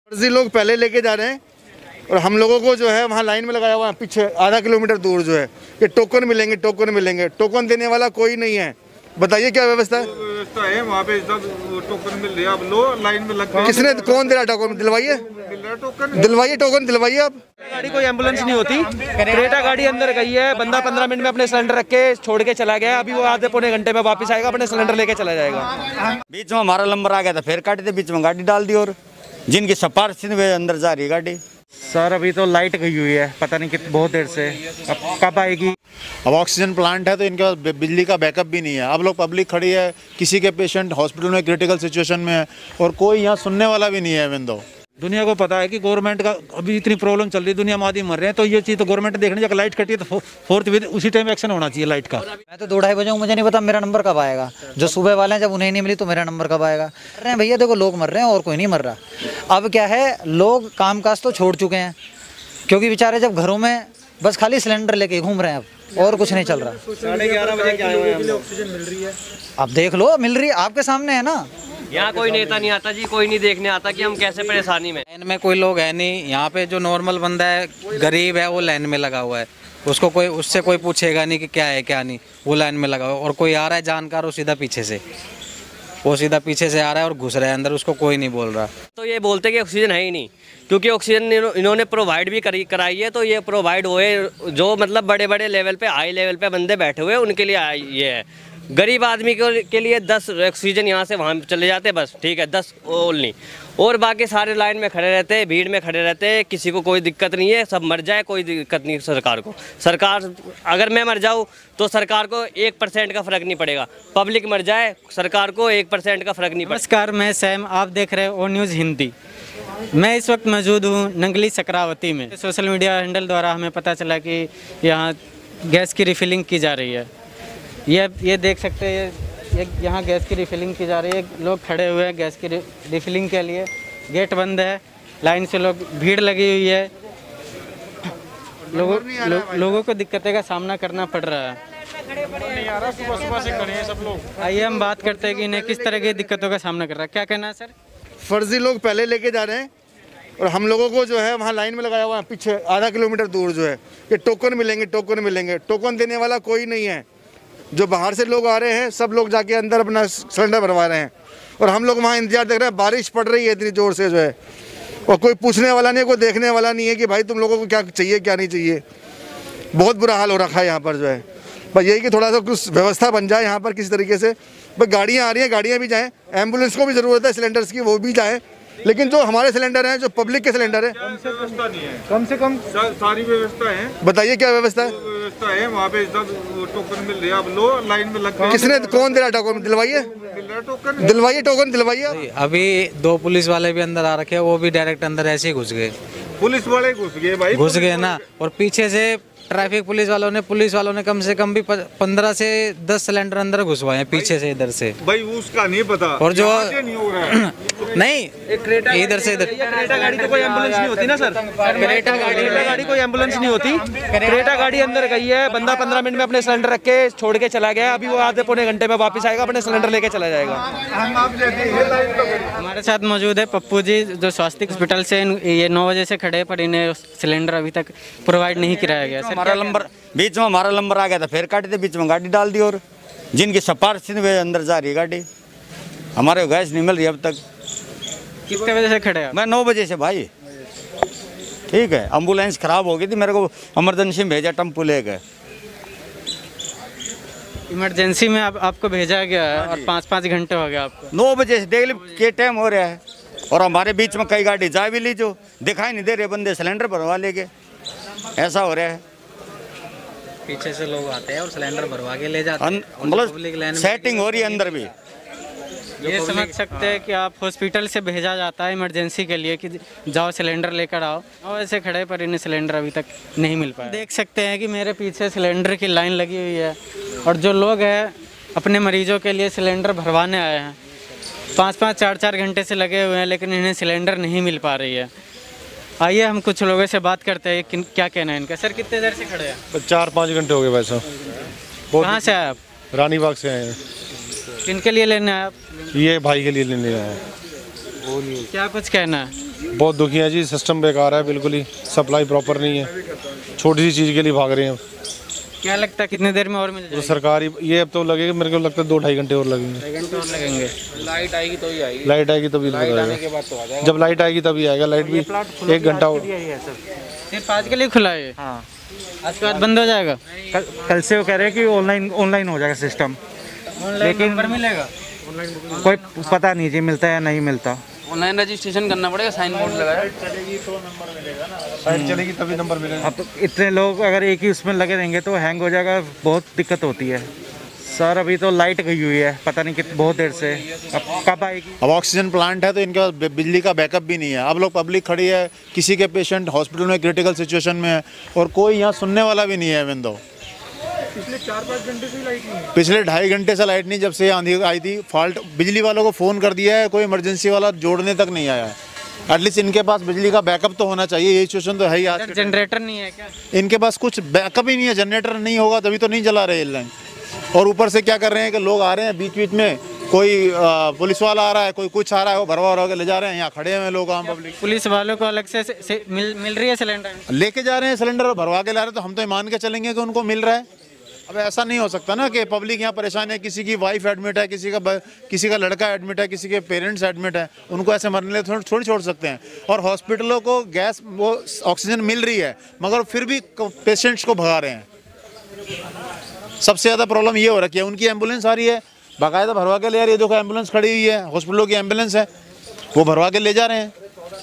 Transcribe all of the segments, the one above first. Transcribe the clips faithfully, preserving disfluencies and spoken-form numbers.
फर्जी लोग पहले लेके जा रहे हैं और हम लोगों को जो है वहाँ लाइन में लगाया हुआ है पीछे आधा किलोमीटर दूर जो है ये टोकन मिलेंगे टोकन मिलेंगे टोकन देने वाला कोई नहीं है। बताइए क्या व्यवस्था है? व्यवस्था है वहाँ पे टोकन मिल रही है, आप लो लाइन में लग। किसने कौन दे रहा टोकन? दिलवाइए टोकन दिलवाइए टोकन दिलवाइए। आप गाड़ी कोई एम्बुलेंस नहीं होती, क्रेटा गाड़ी अंदर गई है, बंदा पंद्रह मिनट में अपने सिलेंडर रख के छोड़ के चला गया, अभी वो आधे पौने घंटे में वापस आएगा, अपने सिलेंडर लेके चला जाएगा। बीच में हमारा नंबर आ गया था, फिर काटे थे, बीच में गाड़ी डाल दी और जिनकी सिफारिश थी वे अंदर जा रही है गाड़ी। सर अभी तो लाइट गई हुई है, पता नहीं कितनी बहुत देर से, अब कब आएगी। अब ऑक्सीजन प्लांट है तो इनके पास बिजली का बैकअप भी नहीं है। अब लोग पब्लिक खड़ी है, किसी के पेशेंट हॉस्पिटल में क्रिटिकल सिचुएशन में है और कोई यहाँ सुनने वाला भी नहीं है। इवन दो दुनिया को पता है कि गवर्नमेंट का अभी इतनी प्रॉब्लम चल रही है, दुनिया में आदमी मर रहे हैं, तो ये चीज़ तो गवर्नमेंट देखनी चाहिए। लाइट कटी है तो फोर्थ विद उसी टाइम एक्शन होना चाहिए लाइट का। मैं तो दो ढाई बजे हूँ, मुझे नहीं पता मेरा नंबर कब आएगा। जो सुबह वाले हैं जब उन्हें नहीं मिली तो मेरा नंबर कब आएगा। मर रहे हैं भैया, देखो लोग मर रहे हैं और कोई नहीं मर रहा। अब क्या है, लोग कामकाज तो छोड़ चुके हैं क्योंकि बेचारे जब घरों में बस खाली सिलेंडर लेके घूम रहे हैं, अब और कुछ नहीं चल रहा। साढ़े ग्यारह बजे क्या ऑक्सीजन मिल रही है, अब देख लो मिल रही है, आपके सामने है ना। यहाँ कोई नेता नहीं आता जी, कोई नहीं देखने आता कि हम कैसे परेशानी में। लाइन में कोई लोग है नहीं, यहाँ पे जो नॉर्मल बंदा है, गरीब है, वो लाइन में लगा हुआ है। उसको कोई उससे कोई पूछेगा नहीं कि क्या है क्या नहीं, वो लाइन में लगा हुआ है। और कोई आ रहा है जानकार, वो सीधा पीछे से वो सीधा पीछे से आ रहा है और घुस रहा है अंदर, उसको कोई नहीं बोल रहा। तो ये बोलते कि ऑक्सीजन है ही नहीं, क्योंकि ऑक्सीजन इन्होंने प्रोवाइड भी करी कराई है, तो ये प्रोवाइड हुए जो मतलब बड़े बड़े लेवल पे हाई लेवल पे बंदे बैठे हुए उनके लिए ये है। गरीब आदमी के लिए दस ऑक्सीजन यहाँ से वहाँ चले जाते बस, ठीक है, दस ओनली, और बाकी सारे लाइन में खड़े रहते हैं, भीड़ में खड़े रहते हैं, किसी को कोई दिक्कत नहीं है, सब मर जाए कोई दिक्कत नहीं सरकार को। सरकार अगर मैं मर जाऊँ तो सरकार को एक परसेंट का फ़र्क नहीं पड़ेगा, पब्लिक मर जाए सरकार को एक परसेंट का फ़र्क नहीं पड़ेगा। नमस्कार, मैं सैम, आप देख रहे हो ओ न्यूज़ हिंदी। मैं इस वक्त मौजूद हूँ नंगली सकरावती में। सोशल मीडिया हैंडल द्वारा हमें पता चला कि यहाँ गैस की रिफिलिंग की जा रही है। ये ये देख सकते हैं, ये यहाँ गैस की रिफिलिंग की जा रही है। लोग खड़े हुए हैं गैस की रिफिलिंग के लिए, गेट बंद है, लाइन से लोग, भीड़ लगी हुई है, लोगों लो, लोगों को दिक्कतें का सामना करना पड़ रहा है। सुबह सुबह से खड़े हैं सब लोग। आइए हम बात करते हैं कि इन्हें किस तरह की दिक्कतों का सामना कर रहा है। क्या कहना है सर? फर्जी लोग पहले लेके जा रहे हैं और हम लोगों को जो है वहाँ लाइन में लगाया हुआ है पीछे आधा किलोमीटर दूर जो है ये टोकन मिलेंगे टोकन मिलेंगे टोकन देने वाला कोई नहीं है। जो बाहर से लोग आ रहे हैं सब लोग जाके अंदर अपना सिलेंडर भरवा रहे हैं और हम लोग वहाँ इंतजार देख रहे हैं। बारिश पड़ रही है इतनी ज़ोर से जो है, और कोई पूछने वाला नहीं है, कोई देखने वाला नहीं है कि भाई तुम लोगों को क्या चाहिए क्या नहीं चाहिए। बहुत बुरा हाल हो रखा है यहाँ पर जो है। बस यही कि थोड़ा सा कुछ व्यवस्था बन जाए यहाँ पर किसी तरीके से। बस गाड़ियाँ आ रही हैं, गाड़ियाँ भी जाएँ, एम्बुलेंस को भी ज़रूरत है सिलेंडर्स की, वो भी जाएँ, लेकिन जो हमारे सिलेंडर हैं, जो पब्लिक के सिलेंडर हैं, व्यवस्था नहीं है। कम से कम सारी व्यवस्था है। बताइए क्या व्यवस्था है? व्यवस्था है वहाँ पे टोकन मिल रही है, आप लो लाइन में लग। किसने कौन दे रहा टोकन? दिलवाइए टोकन दिलवाइए टोकन दिलवाइए। अभी दो पुलिस वाले भी अंदर आ रखे हैं, वो भी डायरेक्ट अंदर ऐसे ही घुस गए। पुलिस वाले घुस गए भाई, घुस गए ना, और पीछे से ट्रैफिक पुलिस वालों ने पुलिस वालों ने कम से कम भी पंद्रह से दस सिलेंडर अंदर घुसवाए हैं पीछे से, इधर से भाई उसका नहीं पता। और जो नहीं हो रहा है नहीं, इधर से इधर क्रेटा गाड़ी तो कोई एम्बुलेंस नहीं होती ना सर, क्रेटा गाड़ी गाड़ी कोई एम्बुलेंस नहीं होती, क्रेटा गाड़ी अंदर गई है, बंदा पंद्रह मिनट में अपने सिलेंडर रख के छोड़ के चला गया, अभी वो आधे पौने घंटे में वापस आएगा, अपने सिलेंडर लेके चला जाएगा। हमारे साथ मौजूद है पप्पू जी, जो स्वास्थ्य हॉस्पिटल से ये नौ बजे से खड़े, पर इन्हें सिलेंडर अभी तक प्रोवाइड नहीं कराया गया। हमारा नंबर बीच में हमारा नंबर आ गया था, फिर काटे थे, बीच में गाड़ी डाल दी और जिनकी सिफारिश थी वे अंदर जा रही है गाड़ी। हमारे गैस नहीं मिल रही अब तक। कितने बजे से खड़े हैं? मैं नौ बजे से भाई। ठीक है, एम्बुलेंस खराब हो गई थी, मेरे को इमरजेंसी में भेजा टेम्पो लेके। इमरजेंसी में आप, आपको भेजा गया है और पाँच पाँच घंटे हो गए आपको। नौ बजे से डेली के टाइम हो रहा है और हमारे बीच में कई गाड़ी जा भी ली, जो दिखाई नहीं दे रहे बंदे सिलेंडर भरवा लेके, ऐसा हो रहा है। पीछे से लोग आते हैं और सिलेंडर भरवा के ले जाते हैं, मतलब सेटिंग हो रही है अंदर भी। ये समझ सकते हैं कि आप हॉस्पिटल से भेजा जाता है इमरजेंसी के लिए कि जाओ सिलेंडर लेकर आओ, और ऐसे खड़े पर इन्हें सिलेंडर अभी तक नहीं मिल पाया। देख सकते हैं कि मेरे पीछे सिलेंडर की लाइन लगी हुई है और जो लोग हैं अपने मरीजों के लिए सिलेंडर भरवाने आए हैं, पाँच पाँच चार चार घंटे से लगे हुए हैं, लेकिन इन्हें सिलेंडर नहीं मिल पा रही है। आइए हम कुछ लोगों से बात करते हैं कि क्या कहना है इनका। सर कितने देर से खड़े हैं? चार पाँच घंटे हो गए वैसे। कहाँ से आए आप? रानी बाग से आए हैं। किनके लिए लेने आए आप? ये भाई के लिए लेने आए हैं। क्या कुछ कहना है? बहुत दुखी है जी, सिस्टम बेकार है बिल्कुल ही, सप्लाई प्रॉपर नहीं है, छोटी सी चीज़ के लिए भाग रहे हैं। क्या लगता है कितनी देर में और मिल तो जाएगी? सरकारी ये अब तो लगेगा, मेरे को लगता है दो ढाई घंटे और लगेंगे। ढाई घंटे और लगेंगे। लाइट आएगी तो ही आएगी, लाइट आएगी तभी आएगा, जब लाइट आएगी तभी आएगा। लाइट भी एक घंटा और। सिर्फ आज के लिए खुला है ये? हाँ, आज के बाद बंद हो जाएगा? कल, कल से वो कह रहे हैं कि ऑनलाइन ऑनलाइन हो जाएगा सिस्टम, लेकिन नंबर मिलेगा? कोई पता नहीं जी मिलता है या नहीं मिलता। ऑनलाइन रजिस्ट्रेशन करना पड़ेगा, साइन बोर्ड लगाया। लाइट चलेगी तभी नंबर मिलेगा। अब इतने लोग अगर एक ही उसमें लगे रहेंगे तो हैंग हो जाएगा, बहुत दिक्कत होती है सर। अभी तो लाइट गई हुई है, पता नहीं कित बहुत देर से, अब कब आएगी। अब ऑक्सीजन प्लांट है तो इनके पास बिजली का बैकअप भी नहीं है। अब लोग पब्लिक खड़ी है, किसी के पेशेंट हॉस्पिटल में क्रिटिकल सिचुएशन में है और कोई यहाँ सुनने वाला भी नहीं है। विंदो पिछले चार पाँच घंटे से लाइट नहीं है। पिछले ढाई घंटे से लाइट नहीं, जब से आंधी आई थी। फॉल्ट बिजली वालों को फ़ोन कर दिया है, कोई इमरजेंसी वाला जोड़ने तक नहीं आया है। एटलीस्ट इनके पास बिजली का बैकअप तो होना चाहिए, ये सिचुएशन तो है ही आज। जनरेटर नहीं है क्या? इनके पास कुछ बैकअप ही नहीं है, जनरेटर नहीं होगा तभी तो नहीं चला रहे ये लाइन। और ऊपर से क्या कर रहे हैं कि लोग आ रहे हैं बीच बीच में, कोई आ, पुलिस वाला आ रहा है, कोई कुछ आ रहा है, वो भरवा भरवा के ले जा रहे हैं। यहाँ खड़े हैं लोग, आम पब्लिक। पुलिस वालों को अलग से, से, से मिल, मिल रही है सिलेंडर? लेके जा रहे हैं सिलेंडर, भरवा के ला रहे हैं, तो हम तो मान के चलेंगे कि उनको मिल रहा है। अब ऐसा नहीं हो सकता ना कि पब्लिक यहाँ परेशान है, किसी की वाइफ एडमिट है, किसी का किसी का लड़का एडमिट है, किसी के पेरेंट्स एडमिट है, उनको ऐसे मरने थोड़ी थोड़ी छोड़ सकते हैं। और हॉस्पिटलों को गैस वो ऑक्सीजन मिल रही है मगर फिर भी पेशेंट्स को भगा रहे हैं। सबसे ज़्यादा प्रॉब्लम ये हो रखी है, उनकी एम्बुलेंस आ रही है, बाकायदा भरवा के ले आ रही है। देखो एम्बुलेंस खड़ी हुई है, हॉस्पिटलों की एम्बुलेंस है, वो भरवा के ले जा रहे हैं।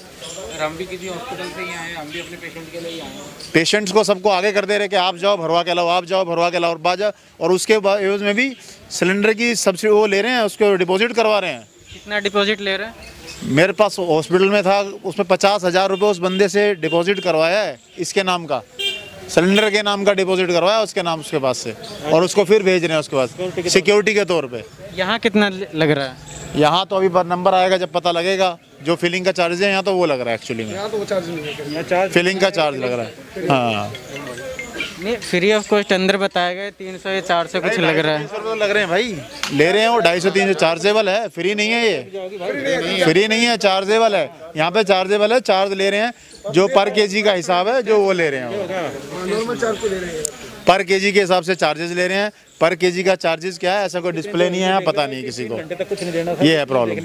हम भी किसी हॉस्पिटल से ही आए हैं, हम भी अपने पेशेंट के लिए ही आए हैं। पेशेंट्स को सबको आगे कर दे रहे कि आप जाओ भरवा के लाओ, आप जाओ भरवा के लाओ और बाजा। और उसके एवज में भी सिलेंडर की सब्सिडी वो ले रहे हैं, उसको डिपॉजिट करवा रहे हैं। कितना डिपॉजिट ले रहे हैं? मेरे पास हॉस्पिटल में था, उसमें पचास हज़ार रुपये उस बंदे से डिपॉजिट करवाया है, इसके नाम का सिलेंडर के नाम का डिपॉजिट करवाया उसके नाम उसके पास से, और उसको फिर भेज रहे हैं उसके पास सिक्योरिटी के तौर पे। यहाँ कितना लग रहा है? यहाँ तो अभी नंबर आएगा जब पता लगेगा। जो फिलिंग का चार्ज है यहाँ तो वो लग रहा है एक्चुअली में, यहाँ तो वो चार्ज नहीं है, यहाँ चार्ज फिलिंग का चार्ज लग रहा है। हाँ नहीं, फ्री ऑफ कॉस्ट अंदर बताया गया तीन सौ या चार सौ कुछ लग रहा है। तो लग रहे हैं भाई, ले रहे हैं वो ढाई सौ तीन सौ चार्जेबल है, फ्री नहीं है ये, फ्री नहीं है, चार्जेबल है। यहाँ पे चार्जेबल है, चार्ज ले रहे हैं जो पर केजी का हिसाब है, जो वो ले रहे हैं, नॉर्मल चार्ज को ले रहे हैं। पर केजी के हिसाब से चार्जेस ले रहे हैं। पर केजी का चार्जेस क्या है, ऐसा कोई डिस्प्ले नहीं है, पता नहीं किसी को, ये है प्रॉब्लम।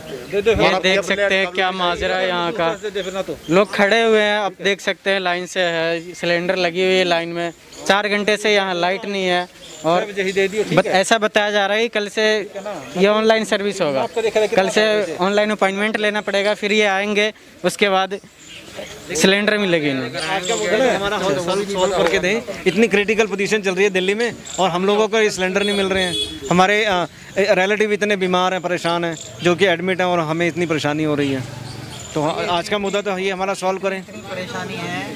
ये देख सकते हैं क्या माजरा है यहाँ का, लोग खड़े हुए हैं। अब देख सकते हैं लाइन से है, सिलेंडर लगी हुई है लाइन में, चार घंटे से यहाँ लाइट नहीं है। और बत, ऐसा बताया जा रहा है कि कल से ये ऑनलाइन सर्विस होगा, कल से ऑनलाइन अपॉइंटमेंट लेना पड़ेगा, फिर ये आएंगे, उसके बाद सिलेंडर मिलेगी इन्हें। हमारा सॉल्व करके दें, इतनी क्रिटिकल पोजीशन चल रही है दिल्ली में और हम लोगों को सिलेंडर नहीं मिल रहे हैं। हमारे रिलेटिव इतने बीमार हैं, परेशान हैं, जो कि एडमिट हैं, और हमें इतनी परेशानी हो रही है। तो आज का मुद्दा तो ये हमारा सॉल्व करें। परेशानी है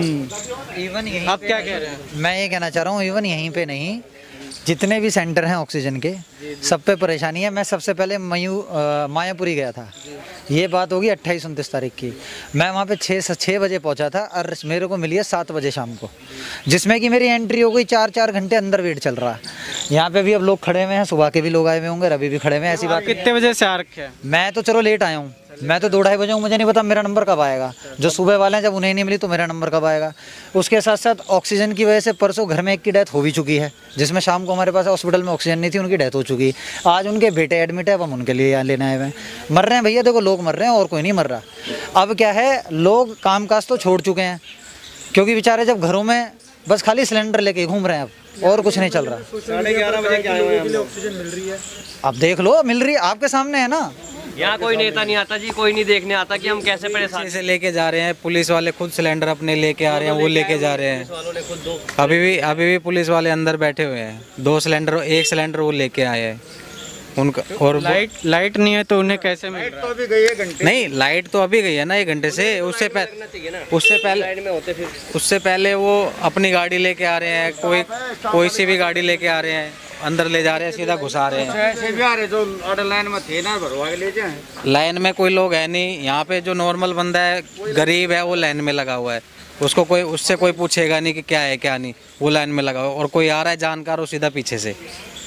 इवन यहीं। आप क्या कह रहे हैं? मैं ये कहना चाह रहा हूँ, इवन यहीं पे नहीं, जितने भी सेंटर हैं ऑक्सीजन के, सब पे परेशानी है। मैं सबसे पहले मयू आ, मायापुरी गया था, ये बात होगी अट्ठाईस उनतीस तारीख की। मैं वहाँ पे छः छः बजे पहुँचा था और मेरे को मिली है सात बजे शाम को, जिसमें कि मेरी एंट्री हो गई, चार चार घंटे अंदर वेट चल रहा है। यहाँ पे भी अब लोग खड़े हुए हैं, सुबह के भी लोग आए हुए होंगे, अभी भी खड़े हुए हैं। ऐसी बात कितने बजे से आ रखे हैं? मैं तो चलो लेट आया हूँ, मैं तो दो ढाई बजे हूँ, मुझे नहीं पता मेरा नंबर कब आएगा। जो सुबह वाले हैं, जब उन्हें नहीं मिली तो मेरा नंबर कब आएगा। उसके साथ साथ ऑक्सीजन की वजह से परसों घर में एक की डेथ हो भी चुकी है, जिसमें शाम को हमारे पास हॉस्पिटल में ऑक्सीजन नहीं थी, उनकी डेथ हो चुकी। आज उनके बेटे एडमिट है, अब हम उनके लिए यहाँ लेने आए हुए हैं। मर रहे हैं भैया, देखो लोग मर रहे हैं और कोई नहीं मर रहा। अब क्या है, लोग काम काज तो छोड़ चुके हैं, क्योंकि बेचारे जब घरों में बस खाली सिलेंडर लेके घूम रहे हैं, अब और कुछ नहीं चल रहा। साढ़े ग्यारह बजे क्या ऑक्सीजन मिल रही है, अब देख लो, मिल रही है, आपके सामने है ना। यहाँ कोई नेता नहीं आता जी, कोई नहीं देखने आता कि हम कैसे परेशान से लेके जा रहे हैं, पुलिस वाले खुद सिलेंडर अपने लेके आ रहे हैं, वो लेके जा रहे हैं। अभी भी अभी भी पुलिस वाले अंदर बैठे हुए हैं, दो सिलेंडर, एक सिलेंडर वो लेके आए हैं उनका। और लाइट लाइट नहीं है तो उन्हें कैसे मिल रहा है? तो अभी गई है घंटे, नहीं, लाइट तो अभी गई है ना एक घंटे से। उससे पहले उससे पहले उससे पहले वो अपनी गाड़ी लेके आ रहे हैं, कोई कोई सी भी गाड़ी लेके आ रहे हैं, अंदर ले जा रहे हैं, सीधा घुसा रहे हैं। लाइन में थे ना, भरवा के ले जाए। लाइन में कोई लोग है नहीं यहाँ पे, जो नॉर्मल बंदा है, गरीब है, वो लाइन में लगा हुआ है, उसको कोई उससे कोई पूछेगा नहीं कि क्या है क्या नहीं, वो लाइन में लगा हुआ है। और कोई आ रहा है जानकार, वो सीधा पीछे से।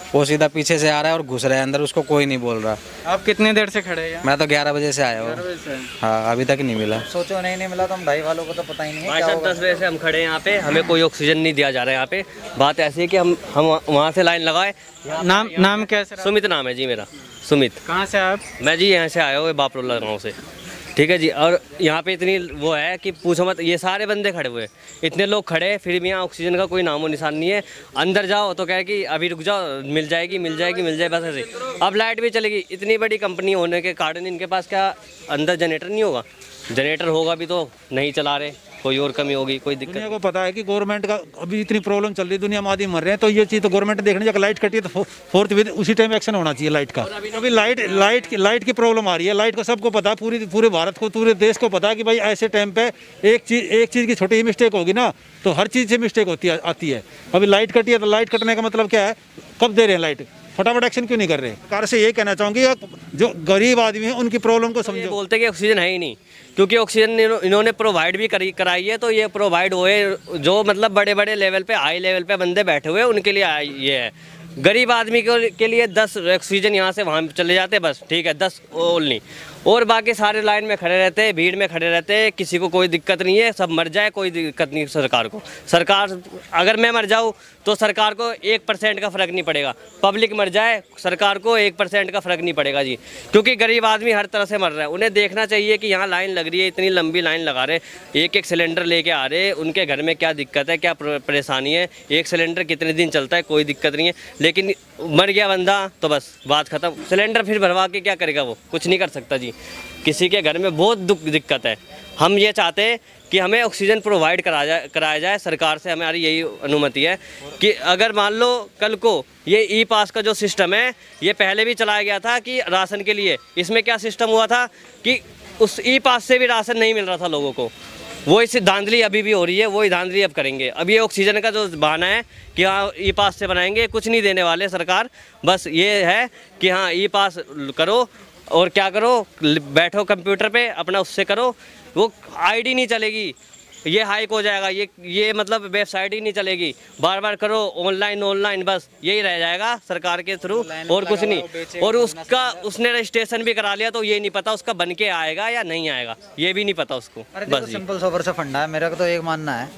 वो सीधा पीछे से आ रहा है और घुस रहा है अंदर, उसको कोई नहीं बोल रहा। आप कितने देर से खड़े हैं? मैं तो ग्यारह बजे से आया हूँ। हाँ, अभी तक नहीं मिला। सोचो नहीं नहीं मिला तो हम ढाई वालों को तो पता ही नहीं है भाई क्या साहब होगा। दस बजे से हम खड़े हैं यहाँ पे, हमें कोई ऑक्सीजन नहीं दिया जा रहा है यहाँ पे। बात ऐसी है कि हम हम वहाँ से लाइन लगाए। नाम नाम क्या है सर? सुमित नाम है जी मेरा, सुमित। कहाँ से आप? मैं जी यहाँ से आया हूँ बापरोला गाँव से, ठीक है जी। और यहाँ पे इतनी वो है कि पूछो मत, ये सारे बंदे खड़े हुए, इतने लोग खड़े हैं, फिर भी यहाँ ऑक्सीजन का कोई नामो निशान नहीं है। अंदर जाओ तो कहे कि अभी रुक जाओ, मिल जाएगी मिल जाएगी मिल जाए, बस ऐसे। अब लाइट भी चलेगी, इतनी बड़ी कंपनी होने के कारण इनके पास क्या अंदर जनरेटर नहीं होगा? जनरेटर होगा भी तो नहीं चला रहे, कोई और कमी होगी, कोई दिक्कत। दुनिया को पता है कि गवर्नमेंट का अभी इतनी प्रॉब्लम चल रही है, दुनिया में आदमी मर रहे हैं, तो ये चीज़ तो गवर्नमेंट देखने जब लाइट कटी है तो फोर्थ विद उसी टाइम एक्शन होना चाहिए लाइट का। अभी लाइट लाइट की लाइट की प्रॉब्लम आ रही है, लाइट को सबको पता है, पूरी पूरे भारत को पूरे देश को पता है कि भाई ऐसे टाइम पे एक चीज़ एक चीज़ की छोटी मिस्टेक होगी ना तो हर चीज़ से मिस्टेक होती है आती है। अभी लाइट कटी है तो लाइट कटने का मतलब क्या है, कब दे रहे हैं लाइट, फटाफट एक्शन क्यों नहीं कर रहे? सरकार से ये कहना चाहूँगी जो गरीब आदमी है उनकी प्रॉब्लम को समझो। बोलते कि ऑक्सीजन है ही नहीं, क्योंकि ऑक्सीजन इन्होंने प्रोवाइड भी करी कराई है, तो ये प्रोवाइड हुए जो मतलब बड़े बड़े लेवल पे हाई लेवल पे बंदे बैठे हुए उनके लिए ये है। गरीब आदमी के लिए दस ऑक्सीजन यहाँ से वहाँ चले जाते बस, ठीक है, दस ओनली। और बाकी सारे लाइन में खड़े रहते हैं, भीड़ में खड़े रहते हैं, किसी को कोई दिक्कत नहीं है, सब मर जाए कोई दिक्कत नहीं सरकार को। सरकार अगर मैं मर जाऊँ तो सरकार को एक परसेंट का फ़र्क नहीं पड़ेगा, पब्लिक मर जाए सरकार को एक परसेंट का फ़र्क नहीं पड़ेगा जी, क्योंकि गरीब आदमी हर तरह से मर रहा है। उन्हें देखना चाहिए कि यहाँ लाइन लग रही है, इतनी लंबी लाइन लगा रहे, एक एक सिलेंडर लेके आ रहे, उनके घर में क्या दिक्कत है, क्या परेशानी है, एक सिलेंडर कितने दिन चलता है, कोई दिक्कत नहीं है। लेकिन मर गया बंदा तो बस बात ख़त्म, सिलेंडर फिर भरवा के क्या करेगा, वो कुछ नहीं कर सकता जी। किसी के घर में बहुत दुख दिक्कत है। हम ये चाहते हैं कि हमें ऑक्सीजन प्रोवाइड कराया जाए कराया जाए सरकार से, हमारी यही अनुमति है कि अगर मान लो कल को ये ई पास का जो सिस्टम है ये पहले भी चलाया गया था कि राशन के लिए, इसमें क्या सिस्टम हुआ था कि उस ई पास से भी राशन नहीं मिल रहा था लोगों को, वो इस धांधली अभी भी हो रही है, वो धांधली अब करेंगे। अब ये ऑक्सीजन का जो बहाना है कि हाँ ई पास से बनाएंगे, कुछ नहीं देने वाले सरकार, बस ये है कि हाँ ई पास करो और क्या करो, बैठो कंप्यूटर पे अपना उससे करो, वो आईडी नहीं चलेगी, ये हाइक हो जाएगा, ये ये मतलब वेबसाइट ही नहीं चलेगी, बार बार करो ऑनलाइन ऑनलाइन, बस यही रह जाएगा सरकार के थ्रू और कुछ नहीं। और उसका उसने रजिस्ट्रेशन भी करा लिया तो ये नहीं पता उसका बन के आएगा या नहीं आएगा, ये भी नहीं पता उसको। बस सिंपल सोबर से फंडा है, मेरा तो एक मानना है,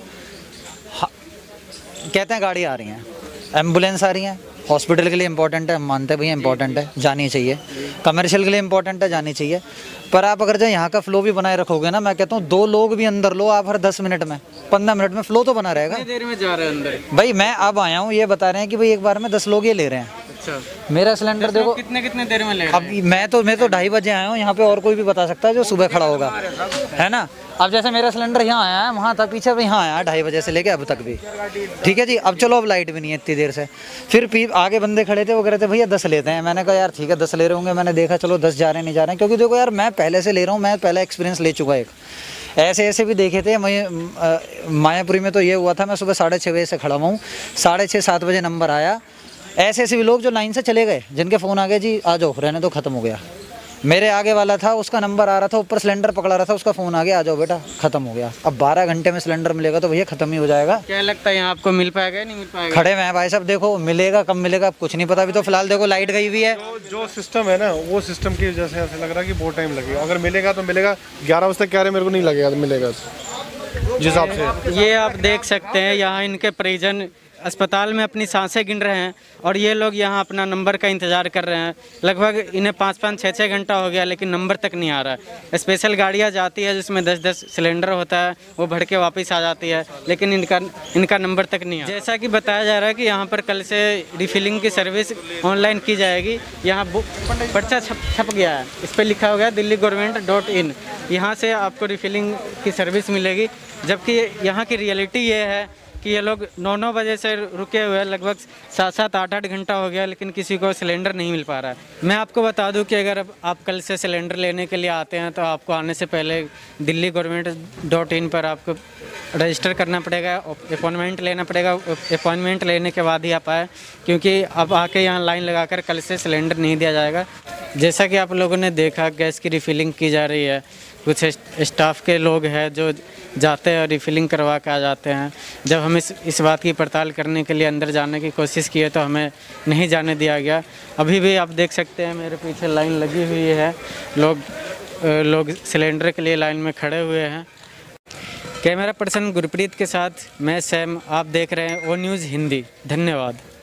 कहते हैं गाड़ी आ रही हैं, एम्बुलेंस आ रही हैं, हॉस्पिटल के लिए इंपॉर्टेंट है, हम मानते हैं भैया इंपॉर्टेंट है, जानी चाहिए, कमर्शियल के लिए इंपॉर्टेंट है, जानी चाहिए, पर आप अगर जो यहाँ का फ्लो भी बनाए रखोगे ना, मैं कहता हूँ दो लोग भी अंदर लो आप हर दस मिनट में पंद्रह मिनट में, फ्लो तो बना रहेगा। कितनी देर में जा रहे हैं अंदर? भाई मैं अब आया हूँ, ये बता रहे हैं कि भाई एक बार में दस लोग ये ले रहे हैं। अच्छा, मेरा सिलेंडर देखो कितने कितने देर में ले रहे अब हैं? मैं तो मैं तो ढाई बजे आया हूँ यहाँ पे, और कोई भी बता सकता है जो सुबह खड़ा होगा, है ना। अब जैसे मेरा सिलेंडर यहाँ आया है, वहाँ तक पीछे यहाँ आया है ढाई बजे से लेके अब तक भी, ठीक है जी। अब चलो अब लाइट भी नहीं है इतनी देर से, फिर पी आगे बंदे खड़े थे, वो कह रहे थे भैया दस लेते हैं, मैंने कहा यार ठीक है दस ले रहे होंगे, मैंने देखा चलो दस जा रहे हैं नहीं जा रहे हैं, क्योंकि देखो यार मैं पहले से ले रहा हूँ, मैं पहला एक्सपीरियंस ले चुका एक, ऐसे ऐसे भी देखे थे। मैं मायापुरी में तो ये हुआ था, मैं सुबह साढ़े छः बजे से खड़ा हुआ हूँ, साढ़े छः सात बजे नंबर आया, ऐसे ऐसे भी लोग जो लाइन से चले गए, जिनके फ़ोन आ गए जी आ जाओ रहने तो ख़त्म हो गया। मेरे आगे वाला था, उसका नंबर आ रहा था, ऊपर सिलेंडर पकड़ा रहा था, उसका फ़ोन आ गया आ जाओ बेटा ख़त्म हो गया। अब बारह घंटे में सिलेंडर मिलेगा तो भैया ख़त्म ही हो जाएगा। क्या लगता है यहाँ आपको मिल पाएगा नहीं मिल पाएगा? खड़े हुए हैं भाई साहब, देखो मिलेगा कब मिलेगा अब कुछ नहीं पता, अभी तो फिलहाल देखो लाइट गई हुई है। जो, जो सिस्टम है ना वो सिस्टम की वजह से ऐसे लग रहा है कि बहुत टाइम लगेगा, अगर मिलेगा तो मिलेगा, ग्यारह बजे तक कह रहे मेरे को नहीं लगेगा मिलेगा जिस हिसाब से। ये आप देख सकते हैं यहाँ इनके परिजन अस्पताल में अपनी सांसें गिन रहे हैं और ये लोग यहाँ अपना नंबर का इंतज़ार कर रहे हैं। लगभग इन्हें पाँच पाँच छः छः घंटा हो गया लेकिन नंबर तक नहीं आ रहा है। स्पेशल गाड़ियाँ जाती है जिसमें दस दस सिलेंडर होता है, वो भर के वापस आ जाती है, लेकिन इनका इनका नंबर तक नहीं आ रहा। जैसा कि बताया जा रहा है कि यहाँ पर कल से रिफिलिंग की सर्विस ऑनलाइन की जाएगी। यहाँ पर्चा छप छप गया है, इस पर लिखा हो गया दिल्ली गवर्नमेंट डॉट इन, यहाँ से आपको रिफिलिंग की सर्विस मिलेगी। जबकि यहाँ की रियलिटी ये है कि ये लोग नौ नौ बजे से रुके हुए हैं, लगभग सात सात आठ आठ घंटा हो गया लेकिन किसी को सिलेंडर नहीं मिल पा रहा है। मैं आपको बता दूं कि अगर आप कल से सिलेंडर लेने के लिए आते हैं तो आपको आने से पहले दिल्ली गवर्नमेंट डॉट इन पर आपको रजिस्टर करना पड़ेगा, अपॉइंटमेंट लेना पड़ेगा। अपॉइंटमेंट लेने के बाद ही आप आए, क्योंकि अब आके यहाँ लाइन लगाकर कल से सिलेंडर नहीं दिया जाएगा। जैसा कि आप लोगों ने देखा गैस की रिफिलिंग की जा रही है, कुछ स्टाफ के लोग हैं जो जाते हैं और रिफिलिंग करवा के आ जाते हैं। जब हम इस इस बात की पड़ताल करने के लिए अंदर जाने की कोशिश किए तो हमें नहीं जाने दिया गया। अभी भी आप देख सकते हैं मेरे पीछे लाइन लगी हुई है, लोग लोग सिलेंडर के लिए लाइन में खड़े हुए हैं। कैमरा पर्सन गुरप्रीत के साथ मैं सैम, आप देख रहे हैं ओ न्यूज़ हिंदी। धन्यवाद।